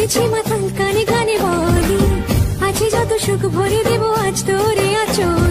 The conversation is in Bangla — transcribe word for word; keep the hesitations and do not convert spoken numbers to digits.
হয়েছি মাতাল কানে কানে বলি, আছে যত সুখ ভরে দেবো আজ তোরে আচল।